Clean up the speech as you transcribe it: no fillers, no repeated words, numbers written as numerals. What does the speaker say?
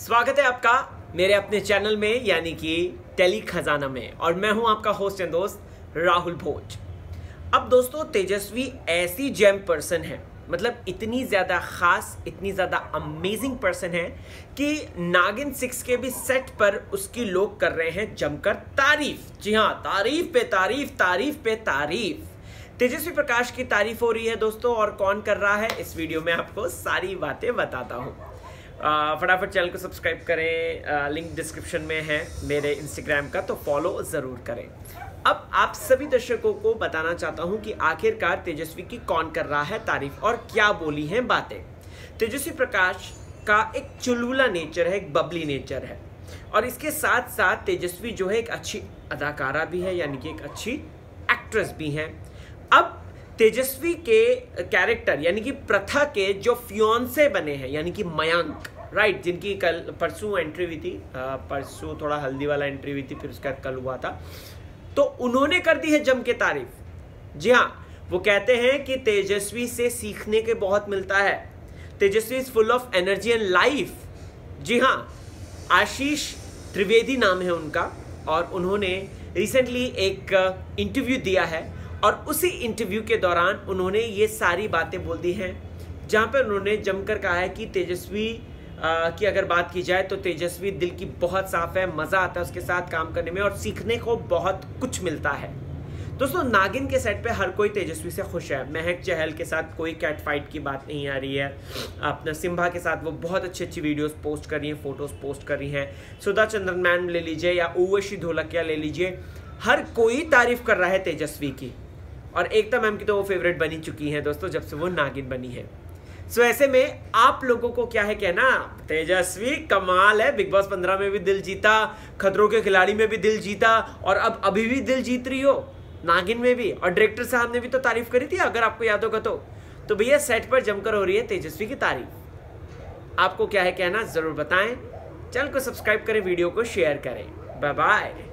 स्वागत है आपका मेरे अपने चैनल में यानी कि टेली खजाना में, और मैं हूं आपका होस्ट एंड दोस्त राहुल भोज। अब दोस्तों, तेजस्वी ऐसी जेम पर्सन है, मतलब इतनी ज़्यादा ख़ास, इतनी ज़्यादा अमेजिंग पर्सन है कि नागिन 6 के भी सेट पर उसकी लोग कर रहे हैं जमकर तारीफ। जी हाँ, तारीफ पे तारीफ, तारीफ पे तारीफ। तेजस्वी प्रकाश की तारीफ हो रही है दोस्तों, और कौन कर रहा है इस वीडियो में आपको सारी बातें बताता हूँ। फटाफट चैनल को सब्सक्राइब करें, लिंक डिस्क्रिप्शन में है मेरे इंस्टाग्राम का, तो फॉलो ज़रूर करें। अब आप सभी दर्शकों को बताना चाहता हूं कि आखिरकार तेजस्वी की कौन कर रहा है तारीफ और क्या बोली हैं बातें। तेजस्वी प्रकाश का एक चुलबुला नेचर है, एक बबली नेचर है, और इसके साथ साथ तेजस्वी जो है एक अच्छी अदाकारा भी है, यानी कि एक अच्छी एक्ट्रेस भी है। अब तेजस्वी के कैरेक्टर यानी कि प्रथा के जो फियोन्से बने हैं यानी कि मयंक, राइट, जिनकी परसों एंट्री हुई थी, परसों थोड़ा हल्दी वाला एंट्री हुई थी, फिर उसका कल हुआ था, तो उन्होंने कर दी है जम के तारीफ। जी हाँ, वो कहते हैं कि तेजस्वी से सीखने के बहुत मिलता है, Tejaswi is full of energy and life. जी हाँ, आशीष त्रिवेदी नाम है उनका, और उन्होंने रिसेंटली एक इंटरव्यू दिया है, और उसी इंटरव्यू के दौरान उन्होंने ये सारी बातें बोल दी हैं, जहाँ पे उन्होंने जमकर कहा है कि तेजस्वी की अगर बात की जाए तो तेजस्वी दिल की बहुत साफ है, मज़ा आता है उसके साथ काम करने में, और सीखने को बहुत कुछ मिलता है। दोस्तों, नागिन के सेट पे हर कोई तेजस्वी से खुश है। महक चहल के साथ कोई कैट फाइट की बात नहीं आ रही है, अपना सिम्बा के साथ वो बहुत अच्छी अच्छी वीडियोस पोस्ट कर रही हैं, फोटोज पोस्ट कर रही हैं। सुधा चंद्रन मैम ले लीजिए या उर्वशी ढोलकिया ले लीजिए, हर कोई तारीफ कर रहा है तेजस्वी की, और एकता मैम की तो वो फेवरेट बनी चुकी है दोस्तों जब से वो नागिन बनी है। सो ऐसे में आप लोगों को क्या है कहना, तेजस्वी कमाल है, बिग बॉस 15 में भी दिल जीता, खतरों के खिलाड़ी में भी दिल जीता, और अब अभी भी दिल जीत रही हो नागिन में भी, और डायरेक्टर साहब ने भी तो तारीफ करी थी अगर आपको याद होगा तो भैया सेट पर जमकर हो रही है तेजस्वी की तारीफ। आपको क्या है कहना जरूर बताएं, चैनल को सब्सक्राइब करें, वीडियो को शेयर करें। Bye bye.